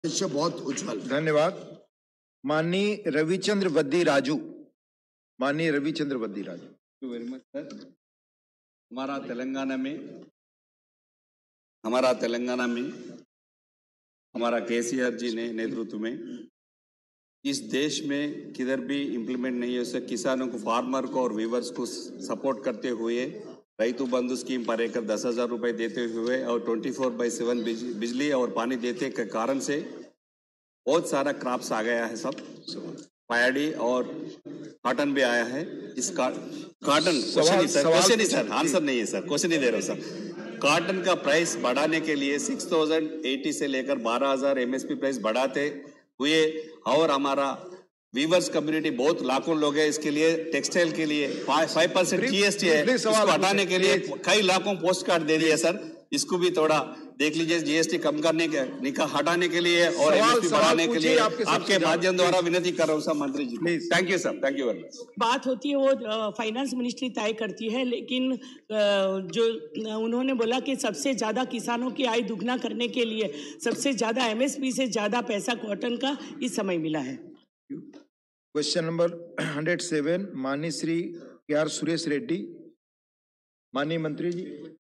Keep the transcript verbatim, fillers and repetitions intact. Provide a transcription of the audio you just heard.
भविष्य बहुत उज्जवल। धन्यवाद। माननीय रविचंद्र वद्दी राजू, माननीय Ravichandra Vaddi Raju. Thank you very much sir. हमारा तेलंगाना में हमारा तेलंगाना में हमारा केसीआर जी ने नेतृत्व में इस देश में किधर भी इम्प्लीमेंट नहीं है, उससे किसानों को, फार्मर को और वीवर्स को सपोर्ट करते हुए रैतु बंधु स्कीम पर एकड़ दस हजार रुपये देते हुए और ट्वेंटी फोर बाई सेवन बिजली और पानी देते के कारण से बहुत सारा क्रॉप्स आ गया है। सब पैडी और कॉटन भी आया है। इस का, कॉटन क्वेश्चन नहीं सर, क्वेश्चन नहीं सर, आंसर नहीं है सर, क्वेश्चन नहीं दे रहा सर। कॉटन का प्राइस बढ़ाने के लिए सिक्स थाउजेंड एटी से लेकर बारह हजार एमएसपी प्राइस बढ़ाते हुए और हमारा वीवर्स कम्युनिटी बहुत लाखों लोग हैं, इसके लिए टेक्सटाइल के लिए फाइव परसेंट जीएसटी है, इसको हटाने के लिए कई लाखों पोस्ट कार्ड दे दिए सर। इसको भी थोड़ा देख लीजिए, जीएसटी कम करने के निका हटाने के लिए और एमएसपी बढ़ाने के लिए आपके माध्यम द्वारा विनती कर रहा हूँ सर मंत्री जी। Thank you sir, thank you very much. बात होती है वो फाइनेंस मिनिस्ट्री तय करती है, लेकिन जो उन्होंने बोला कि सबसे ज्यादा किसानों की आय दुगना करने के लिए सबसे ज्यादा एमएसपी से ज्यादा पैसा कॉटन का इस समय मिला है। क्वेश्चन नंबर हंड्रेड सेवन, माननीय श्री के आर सुरेश रेड्डी। माननीय मंत्री जी।